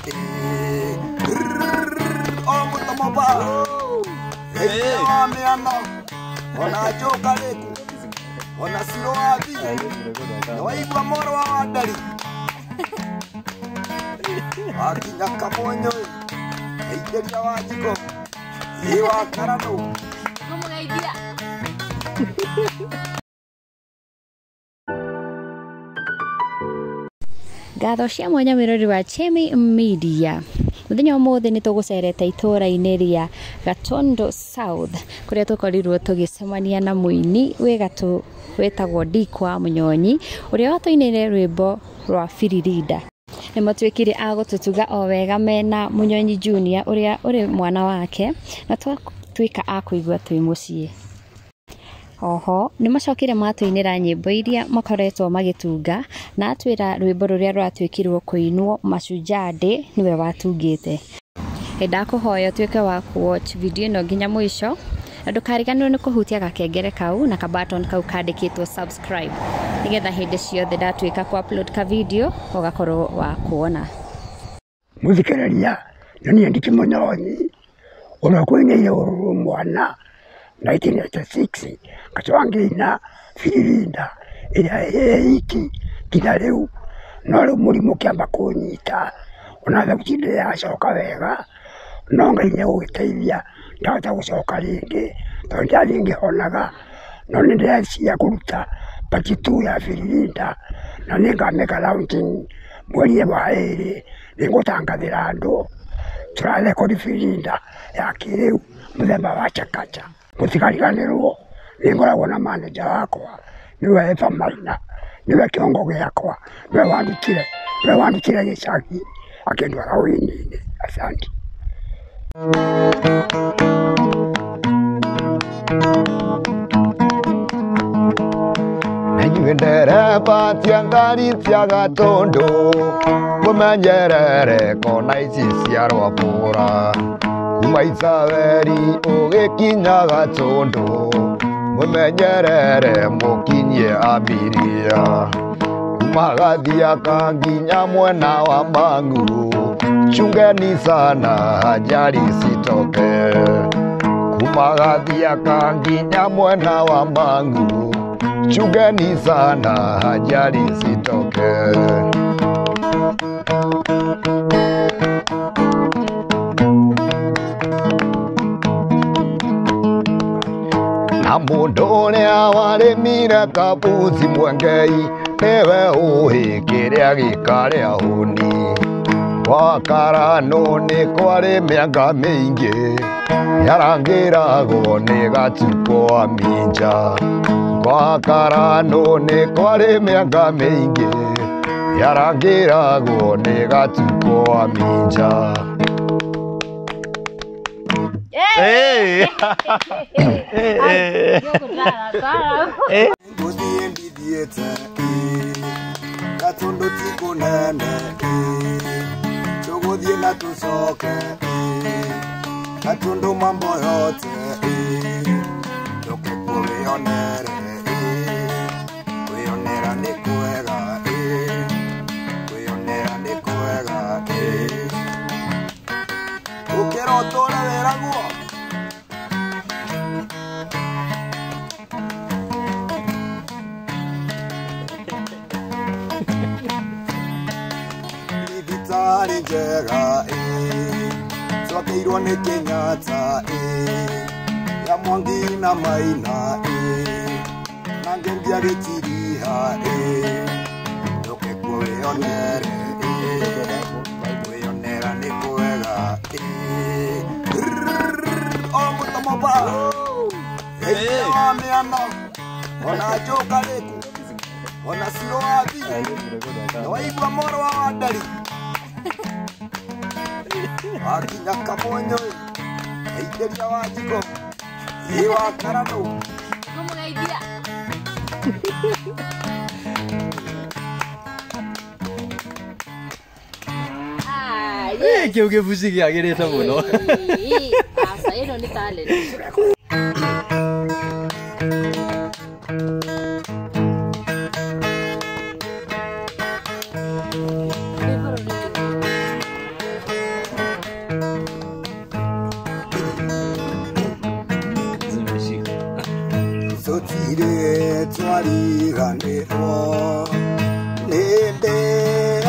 O mutamaba. Meana. Ona joka leku. Ona siro athi. Waigua moro wa wandari. Akinya kamonyo. Eideria wa jiko. Iwa karano. Kumugeithia. Ngatho cia mwanya mirori wa Chemi Media. Muthenya ũmũthĩ nĩ tũgũcerete itũũra-inĩ rĩa Gatondo South kũrĩa tũkorirwo tũgĩcemania na mũini wĩ gatũ wĩtagwo Dicki wa Munyonyi ũrĩa watũinĩire rwĩmbo rwa Firirinda. Nĩ matuĩkire agũtũtuga o wega mena Munyonyi Junior ũrĩa ũrĩ mwana wake na twatuĩka a kũigua twĩ mũciĩ. Oho nĩ macokire matũinĩra nyĩmbo iria makoretwo magĩtunga na atwĩra rwĩmbo rũrĩa rwatuĩkirwo kũinwo Mashujaa Day niwe watungĩte. Ndakũhoya ũtuĩke wa watch video ĩno nginya mũico na ndũkariganĩrwo nĩ kũhutia gakengere kau na ka button kau kandĩkĩtwo subscribe nĩgetha hĩndĩ ciothe ndatuĩka ku upload ka video ũgakorwo wa kuona. Mũthikĩrĩria nĩ Dicki Munyonyi ũrĩa kũinĩire ũrũ mwana 1986 Guchanjamura Firirinda ĩrĩa iki nginya rĩu no rĩu mũrimũ kĩamba kũnyita ona thauti ndĩracoka wega no Ngai nĩegũgĩteithia ndahota gũcoka rĩngĩ tondũ ndiathiĩ ngĩhonaga no nĩ ndĩreciria kũruta part 2 ya Firirinda na nĩngamĩka launching mweri wa ĩrĩ nĩngũtangathĩra andũ tũrarekodi Firirinda ya kĩrĩu mũthemba wa chakacha. Mũtikariganĩrwo nĩngoragwo na manager wakwa nĩwe Eva Maina nĩwe kĩongo gĩakwa nĩwe wandutire gĩcagi akĩndwara wĩini-inĩ. Asante. Nĩnyuendere cia ngari cia Gatondo mũmenyerere kona ici cia Rwambũra kuma Isaveri ũgĩkinya Gatondo mũmenyerere mũkinyie Abiria kuma Gathiaka nginya mwena wa Mang'u chungeni sana ajali sitoke kuma Gathiaka nginya mwena wa Mang'u chungeni sana ajali sitoke. Na mũndũ ũrĩa warĩmire kabuci Mwengei nĩwe ũĩ kĩrĩa gĩkarĩa hũni. Gwa Karano nĩ kwarĩ mĩanga mĩingĩ yarangĩragwo nĩ Gatuko wa Minja. Gwa Karano nĩ kwarĩ mĩanga mĩingĩ yarangĩragwo nĩ Gatuko wa Minja. Hey! Gatondo tiko nene chogodhie na tusoke Gatondo mambo yote toke kuonere kuonera ni kwega kuonera ni kwega ukero tore weraguo Libitari njega twakeirwo nĩ Kenyatta ya Mwangi na Maina na ngendia gĩtiriha ndoke kuonere kuonera nĩ kwega o mutamaba meana ona joka leku ona siro athi waigua moro wa wandari akinya kamonyo eideria wa jiko iwa karano kumugeithia. Kĩu gĩbuci gĩagĩrĩte mũno. Asa ĩno nĩ talent.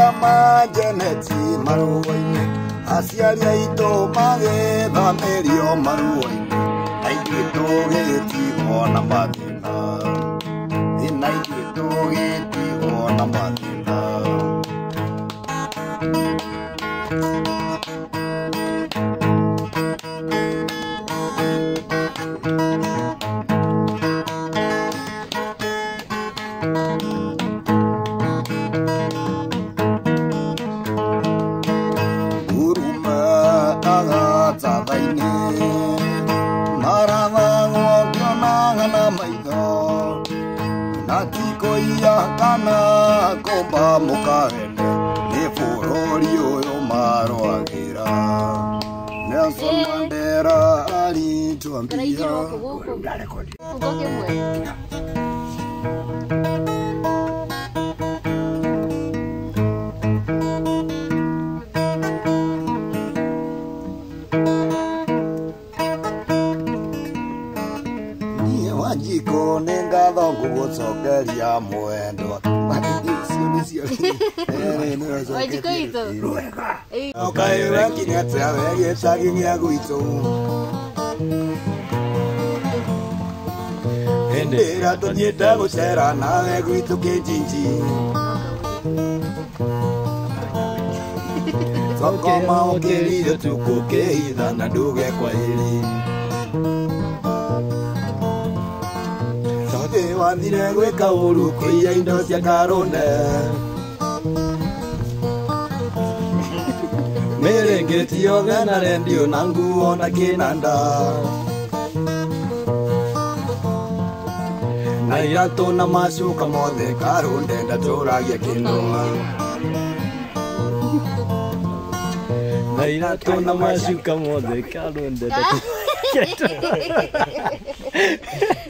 majeneti maruo-inĩ aciari aitũ magĩthamĩrio maruo-inĩ na ithuĩ tũgĩtigwo na mathĩna na ithuĩ tũgĩtigwo na mathĩna kana komba mukahende ni bũrũri ũyũ marũagĩra Nelson Mandela alituambia Wajiko nenga thongo gũcokeria mwendwa Wajiko ito Okay, wekinya tsawe gĩcagi-inĩ gwitũ hĩndĩ ĩrĩa tũthiĩte gũcera nawe gwitũ Kĩnjinji twakoma ũkĩrire tukũkĩhitha na nduge kwahĩrĩ wathire gwĩka ũru kũiya indo cia Karũnde mĩrĩngĩti yothe na rendio na nguo na kĩnanda na iratũ na macuka mothe Karũnde ndatũragia kĩnũa na iratũ na macuka mothe Karũnde ndatũragia kĩnũa